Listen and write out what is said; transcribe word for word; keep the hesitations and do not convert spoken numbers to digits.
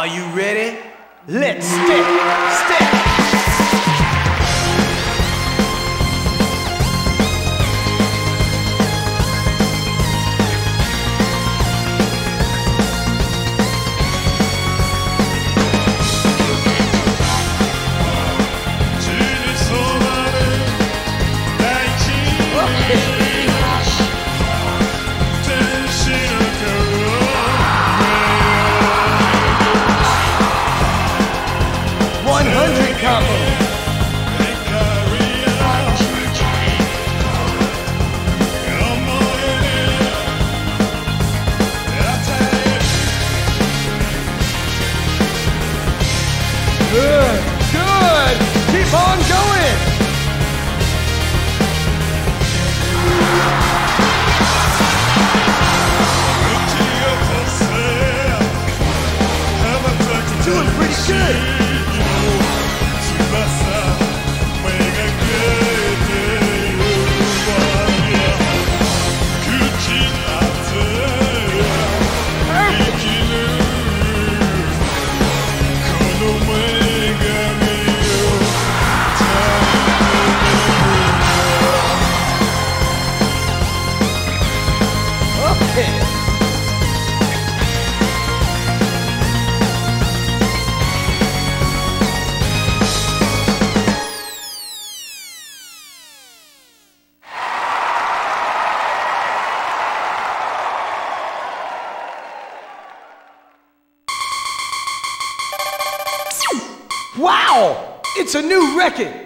Are you ready? Let's step, step. one hundred combo. Good, good. Keep on going. Doing pretty good. Wow! It's a new record!